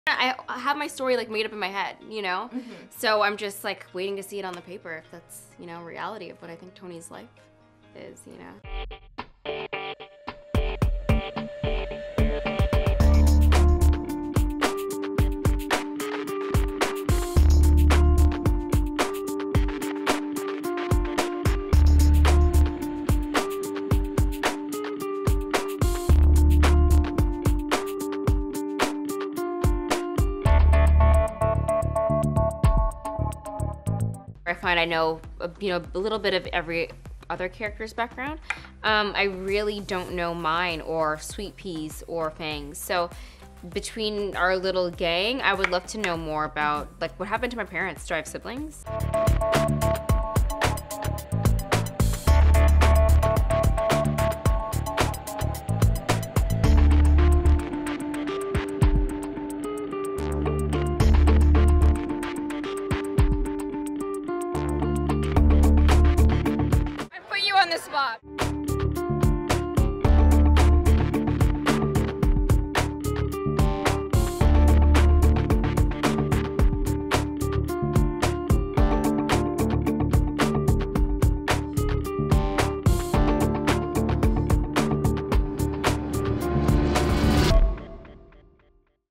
I have my story like made up in my head, you know? So I'm just like waiting to see it on the paper if that's, you know, reality of what I think Tony's life is, you know? I find I know, you know, a little bit of every other character's background. I really don't know mine or Sweet Peas or Fangs. So between our little gang, I would love to know more about like what happened to my parents. Do I have siblings? I put you on the spot.